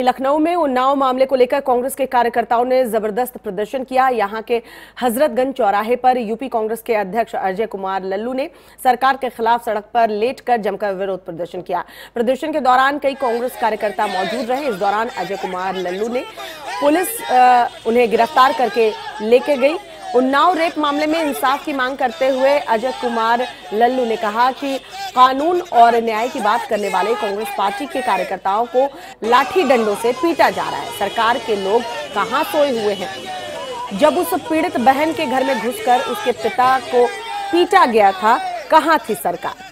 लखनऊ में उन्नाव मामले को लेकर कांग्रेस के कार्यकर्ताओं ने जबरदस्त प्रदर्शन किया। यहां के हजरतगंज चौराहे पर यूपी कांग्रेस के अध्यक्ष अजय कुमार लल्लू ने सरकार के खिलाफ सड़क पर लेटकर जमकर विरोध प्रदर्शन किया। प्रदर्शन के दौरान कई कांग्रेस कार्यकर्ता मौजूद रहे। इस दौरान अजय कुमार लल्लू ने पुलिस उन्हें गिरफ्तार करके लेके गई। उन्नाव रेप मामले में इंसाफ की मांग करते हुए अजय कुमार लल्लू ने कहा कि कानून और न्याय की बात करने वाले कांग्रेस पार्टी के कार्यकर्ताओं को लाठी डंडों से पीटा जा रहा है। सरकार के लोग कहां सोए हुए हैं? जब उस पीड़ित बहन के घर में घुसकर उसके पिता को पीटा गया था, कहां थी सरकार?